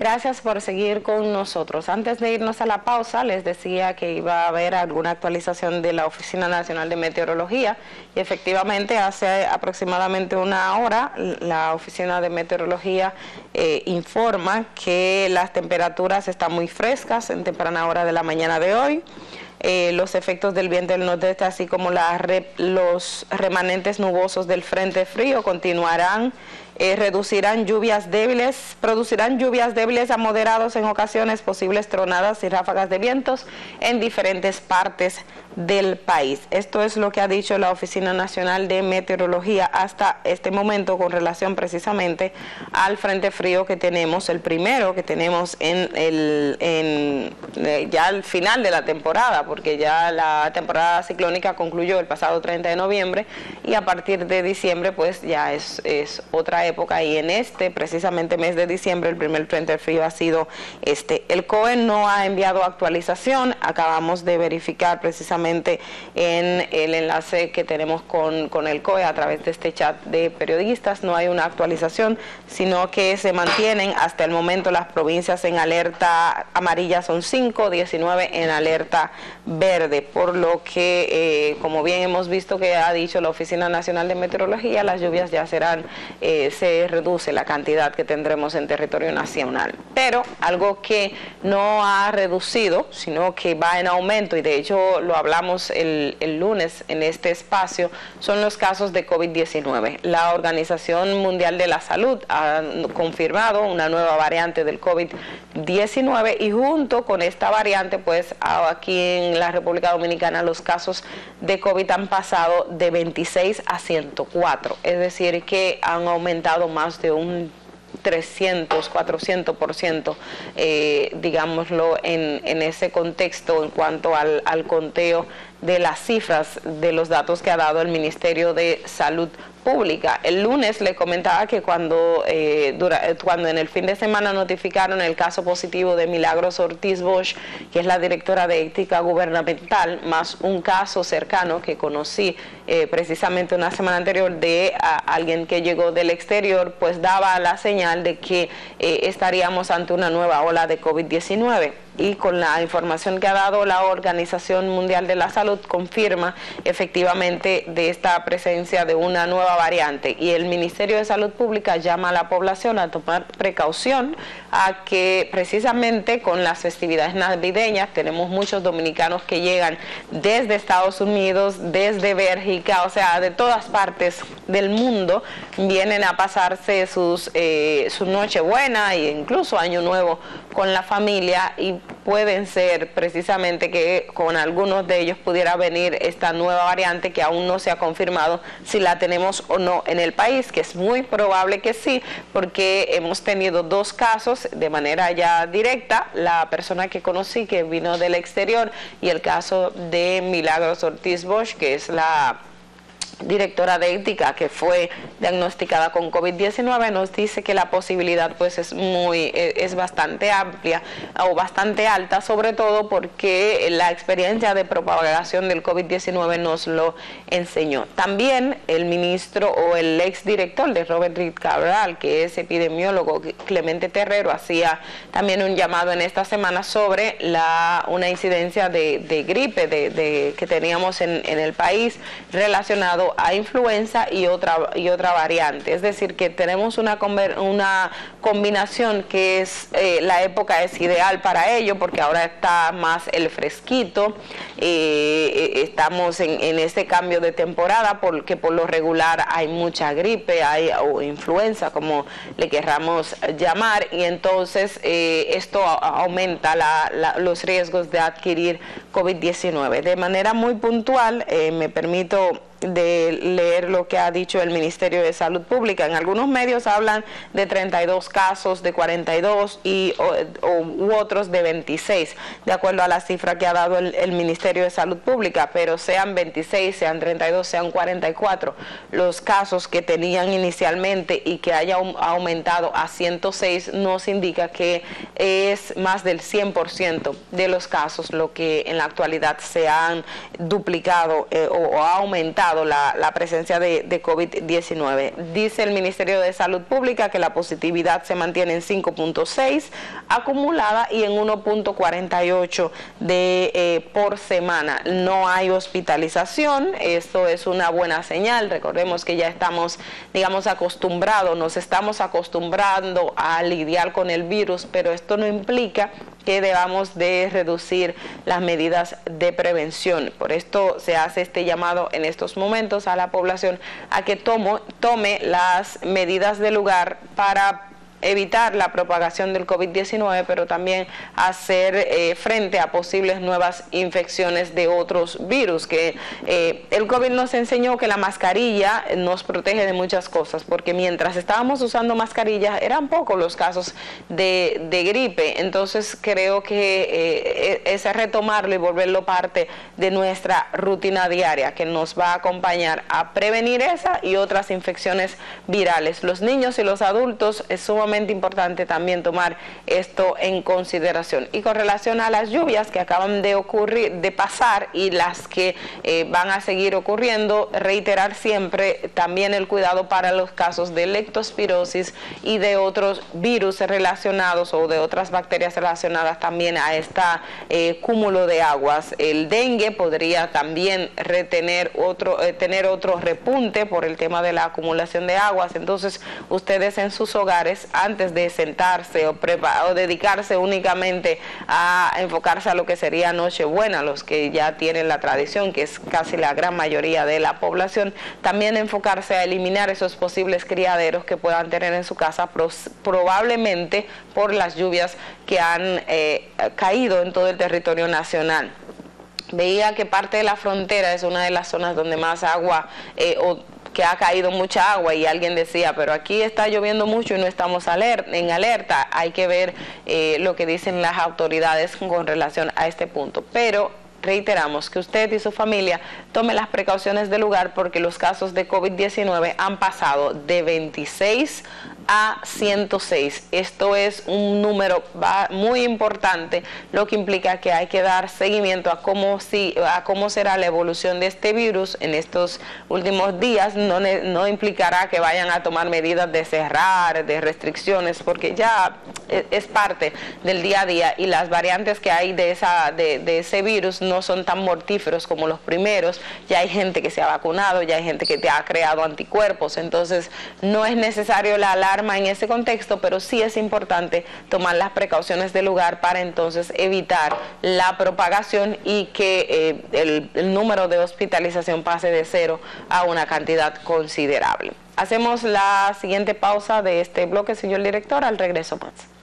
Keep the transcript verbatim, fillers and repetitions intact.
gracias por seguir con nosotros. Antes de irnos a la pausa, les decía que iba a haber alguna actualización de la Oficina Nacional de Meteorología y efectivamente hace aproximadamente una hora la Oficina de Meteorología eh, informa que las temperaturas están muy frescas en temprana hora de la mañana de hoy. Eh, los efectos del viento del nordeste, así como la re, los remanentes nubosos del frente frío continuarán, eh, reducirán lluvias débiles, producirán lluvias débiles a moderados en ocasiones, posibles tronadas y ráfagas de vientos en diferentes partes del país. Esto es lo que ha dicho la Oficina Nacional de Meteorología hasta este momento con relación precisamente al frente frío que tenemos, el primero que tenemos en el en, eh, ya al final de la temporada, porque ya la temporada ciclónica concluyó el pasado treinta de noviembre y a partir de diciembre pues ya es, es otra época, y en este precisamente mes de diciembre el primer frente frío ha sido este. El C O E no ha enviado actualización, acabamos de verificar precisamente en el enlace que tenemos con, con el C O E a través de este chat de periodistas. No hay una actualización, sino que se mantienen hasta el momento las provincias en alerta amarilla son cinco, diecinueve en alerta verde, por lo que eh, como bien hemos visto que ha dicho la Oficina Nacional de Meteorología, las lluvias ya serán, eh, se reduce la cantidad que tendremos en territorio nacional, pero algo que no ha reducido, sino que va en aumento, y de hecho lo hablamos el, el lunes en este espacio, son los casos de COVID diecinueve. La Organización Mundial de la Salud ha confirmado una nueva variante del COVID diecinueve y junto con esta variante pues aquí en la República Dominicana los casos de COVID han pasado de veintiséis a ciento cuatro, es decir que han aumentado más de un trescientos, cuatrocientos por ciento, eh, digámoslo, en, en ese contexto en cuanto al, al conteo de las cifras de los datos que ha dado el Ministerio de Salud Pública. El lunes le comentaba que cuando, eh, dura, cuando en el fin de semana notificaron el caso positivo de Milagros Ortiz Bosch, que es la directora de ética gubernamental, más un caso cercano que conocí eh, precisamente una semana anterior de a, alguien que llegó del exterior, pues daba la señal de que eh, estaríamos ante una nueva ola de COVID diecinueve. Y con la información que ha dado la Organización Mundial de la Salud confirma efectivamente de esta presencia de una nueva variante, y el Ministerio de Salud Pública llama a la población a tomar precaución, a que precisamente con las festividades navideñas tenemos muchos dominicanos que llegan desde Estados Unidos, desde Bélgica, o sea, de todas partes del mundo vienen a pasarse sus eh, su Nochebuena e incluso Año Nuevo con la familia, y pueden ser precisamente que con algunos de ellos pudiera venir esta nueva variante que aún no se ha confirmado si la tenemos o no en el país, que es muy probable que sí, porque hemos tenido dos casos de manera ya directa, la persona que conocí que vino del exterior y el caso de Milagros Ortiz Bosch, que es la directora de ética que fue diagnosticada con COVID diecinueve, nos dice que la posibilidad pues es muy es bastante amplia o bastante alta, sobre todo porque la experiencia de propagación del COVID diecinueve nos lo enseñó. También el ministro o el exdirector de Robert Reed Cabral, que es epidemiólogo, Clemente Terrero, hacía también un llamado en esta semana sobre la una incidencia de, de gripe de, de, que teníamos en, en el país relacionado a influenza y otra y otra variante, es decir que tenemos una una combinación que es eh, la época es ideal para ello porque ahora está más el fresquito, eh, estamos en, en este cambio de temporada porque por lo regular hay mucha gripe, hay o influenza como le querramos llamar, y entonces eh, esto aumenta la, la, los riesgos de adquirir COVID diecinueve. De manera muy puntual, eh, me permito de leer lo que ha dicho el Ministerio de Salud Pública. En algunos medios hablan de treinta y dos casos, de cuarenta y dos y o, o, u otros de veintiséis, de acuerdo a la cifra que ha dado el, el Ministerio de Salud Pública, pero sean veintiséis, sean treinta y dos, sean cuarenta y cuatro los casos que tenían inicialmente y que haya aumentado a ciento seis nos indica que es más del cien por ciento de los casos lo que en la actualidad se han duplicado eh, o, o ha aumentado aumentado la, la presencia de, de COVID diecinueve. Dice el Ministerio de Salud Pública que la positividad se mantiene en cinco punto seis acumulada y en uno punto cuarenta y ocho de, eh, por semana. No hay hospitalización, esto es una buena señal. Recordemos que ya estamos, digamos, acostumbrados, nos estamos acostumbrando a lidiar con el virus, pero esto no implica que debamos de reducir las medidas de prevención. Por esto se hace este llamado en estos momentos a la población a que tomo, tome las medidas de lugar para evitar la propagación del COVID diecinueve, pero también hacer eh, frente a posibles nuevas infecciones de otros virus, que eh, el COVID nos enseñó que la mascarilla nos protege de muchas cosas, porque mientras estábamos usando mascarillas eran pocos los casos de, de gripe. Entonces creo que eh, es retomarlo y volverlo parte de nuestra rutina diaria, que nos va a acompañar a prevenir esa y otras infecciones virales. Los niños y los adultos es sumamente importante también tomar esto en consideración. Y con relación a las lluvias que acaban de ocurrir, de pasar y las que eh, van a seguir ocurriendo, reiterar siempre también el cuidado para los casos de leptospirosis y de otros virus relacionados o de otras bacterias relacionadas también a este eh, cúmulo de aguas. El dengue podría también retener otro, eh, tener otro repunte por el tema de la acumulación de aguas. Entonces, ustedes en sus hogares, antes de sentarse o, o dedicarse únicamente a enfocarse a lo que sería Nochebuena, los que ya tienen la tradición, que es casi la gran mayoría de la población, también enfocarse a eliminar esos posibles criaderos que puedan tener en su casa, probablemente por las lluvias que han eh, caído en todo el territorio nacional. Veía que parte de la frontera es una de las zonas donde más agua eh, o que ha caído mucha agua, y alguien decía, pero aquí está lloviendo mucho y no estamos alerta, en alerta. Hay que ver eh, lo que dicen las autoridades con relación a este punto. Pero reiteramos que usted y su familia tome las precauciones del lugar, porque los casos de COVID diecinueve han pasado de veintiséis a ciento seis. Esto es un número muy importante, lo que implica que hay que dar seguimiento a cómo, si, a cómo será la evolución de este virus en estos últimos días. No, no implicará que vayan a tomar medidas de cerrar, de restricciones, porque ya es parte del día a día, y las variantes que hay de, esa, de, de ese virus no son tan mortíferos como los primeros. Ya hay gente que se ha vacunado, ya hay gente que te ha creado anticuerpos, entonces no es necesario la alarma en ese contexto, pero sí es importante tomar las precauciones del lugar para entonces evitar la propagación y que eh, el, el número de hospitalización pase de cero a una cantidad considerable. Hacemos la siguiente pausa de este bloque, señor director, al regreso más.